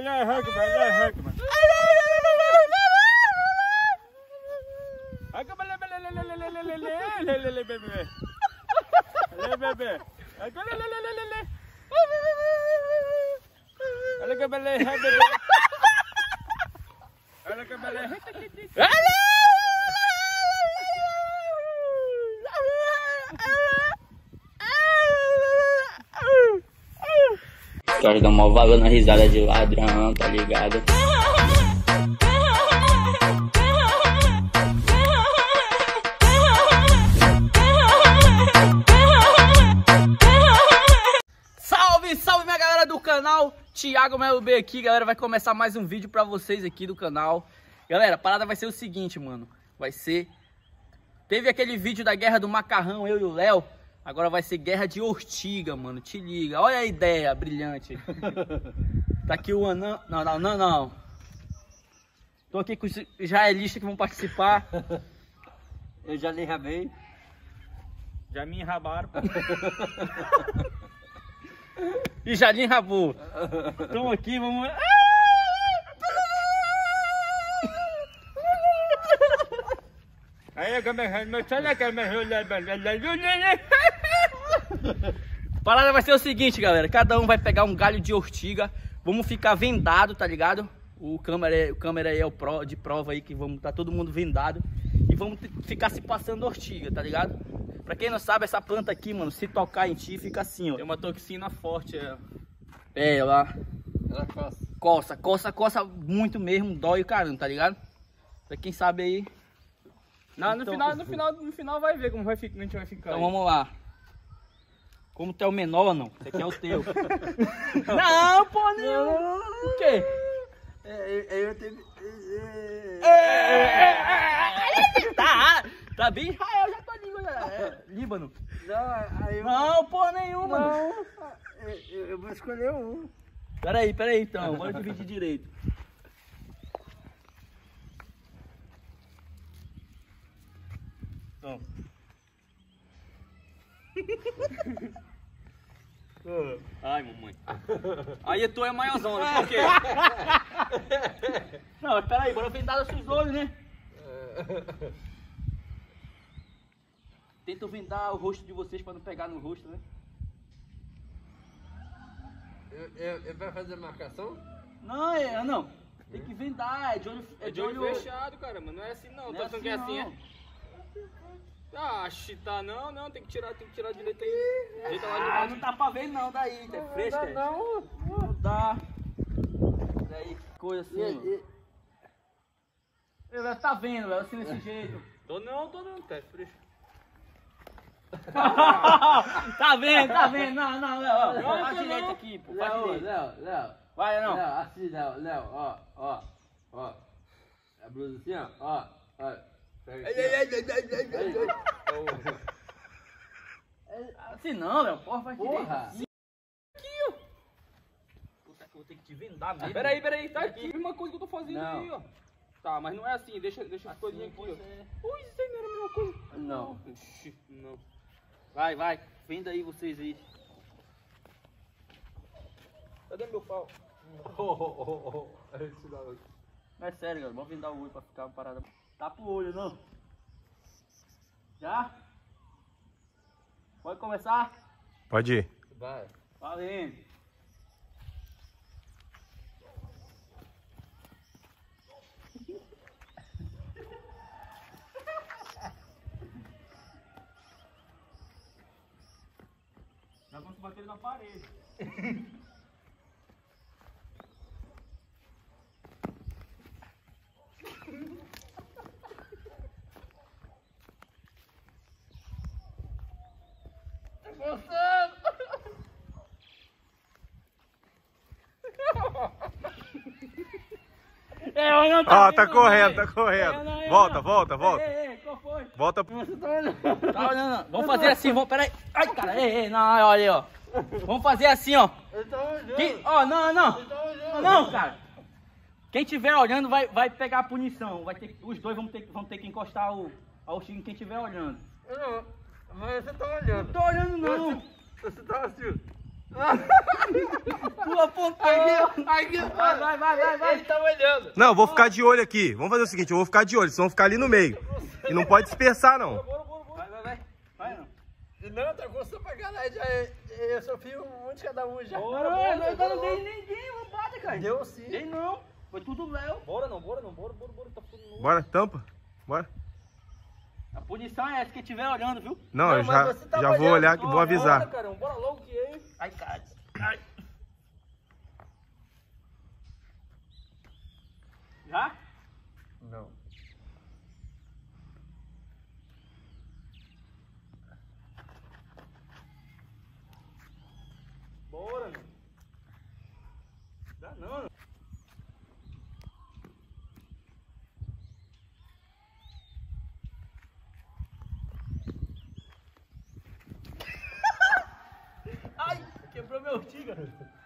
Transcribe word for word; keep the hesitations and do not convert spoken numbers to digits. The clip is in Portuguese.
Jorge dá mó valor na risada de ladrão, tá ligado? Salve, salve minha galera do canal, Thiago Melo B aqui, galera, vai começar mais um vídeo pra vocês aqui do canal. Galera, a parada vai ser o seguinte, mano, vai ser... Teve aquele vídeo da guerra do macarrão, eu e o Léo. Agora vai ser guerra de ortiga, mano. Te liga. Olha a ideia brilhante. Tá aqui o anão. Não, não, não, não. Tô aqui com os israelistas que vão participar. Eu já nem rabei. Já me enrabaram. E já me enrabou. Estamos aqui, vamos... Aí, a parada vai ser o seguinte, galera. Cada um vai pegar um galho de ortiga. Vamos ficar vendado, tá ligado? O câmera, o câmera aí é o pro, de prova aí que vamos tá todo mundo vendado. E vamos ficar se passando ortiga, tá ligado? Pra quem não sabe, essa planta aqui, mano, se tocar em ti, fica assim, ó. Tem uma toxina forte, é. É, ela... Ela coça. Coça, coça, coça muito mesmo, dói o caramba, tá ligado? Pra quem sabe aí... Não, no, então, final, no, final, no final vai ver como vai ficar, a gente vai ficar. Então aí. vamos lá. Como tu é o menor, não? Esse aqui é o teu. Não, pô, não. O quê? Eu tenho... Tá, tá bem Israel, já tô língua. É, Líbano. Não, aí eu... Não, porra nenhuma. Não, eu, eu vou escolher um. Peraí, peraí então, bora dividir direito. Então. Ai, mamãe. Aí tu é maiorzona, por quê? Não, mas peraí, bora vendar os seus olhos, né? Tenta vendar o rosto de vocês pra não pegar no rosto, né? Eu, eu, eu vai fazer marcação? Não, é, não. Tem que vendar, é de olho, É de olho fechado, cara, mas não é assim não. Não Tá é falando que é assim, assim, não. é? Ah, tá, não, não, tem que tirar, tem que tirar direito aí. Deita lá de Ah, baixo. não dá pra ver não, daí, é fresca. é? Não, Não dá. Daí, que coisa assim, E- ó. e- Ele tá vendo, velho, assim desse jeito. Tô não, tô não, tá fresco. Tá vendo, tá vendo? Não, não, Léo, ó. Não, Faz não, direito não. aqui, pô. Faz Léo, direito. Léo, Léo. Vai, não. Léo, assim, Léo, Léo, ó, ó, ó. A blusa assim, ó, ó, ó. Pega aqui, ó. Assim não, Léo, porra, faz direito. Porra. Assim. Aqui, ó. Puta que eu vou ter que te vendar mesmo. Peraí, peraí, tá aqui, a mesma coisa que eu tô fazendo Não. aí, ó. Tá, mas não é assim, deixa, deixa as coisinhas aqui, pois ó. é. Ui, isso aí não era a mesma coisa. Não. Ixi, não. Vai, vai, venda aí vocês aí. Cadê meu pau? Não é sério, galera, vamos vendar o olho pra ficar uma parada. Tapa o olho, não. Já? Pode começar? Pode ir. Vai. Valendo. Já vamos bater na parede. É, eu não Ó, vendo, tá correndo, velho. tá correndo. Eu não, eu Volta, não. volta, volta. Ei, ei, qual foi? Volta. Tá olhando? Vamos fazer assim, vamos, peraí. Ai, cara, ei, ei, não, olha aí, ó. Vamos fazer assim, ó. Eu tô olhando. Quem, ó, não, não. Eu tô olhando. Não, cara. Quem tiver olhando vai, vai pegar a punição. Vai ter, os dois vão ter, vão ter que encostar o, a ortiga em quem tiver olhando. Eu não. Mas você tá olhando. Não tô olhando, não. Você, você tá assim. Tu apontou. Aqui, aqui, Vai, vai, vai, vai, vai. Ele tá olhando. Não, eu vou ficar de olho aqui. Vamos fazer o seguinte, eu vou ficar de olho, vocês vão ficar ali no meio. E não pode dispersar, não. Vai, vai, vai. Vai, não. Não, tá gostando pra caralho. Já, eu só fiz um de cada um já. Não, não, não dei ninguém roubada, cara. Deu sim. Dei não. Foi tudo Léo. Bora não, bora não, bora, bora, bora, tá ficando louco. Bora, tampa. Bora. A punição é essa que estiver olhando, viu? Não, Não, eu mas já, você tá já vou olhando olhar, só, vou avisar. Bora, caramba, bora logo que é. Ai, cara. Ai. Já? Não. Bora, não. Dá não. Ai, quebrou meu ortiga.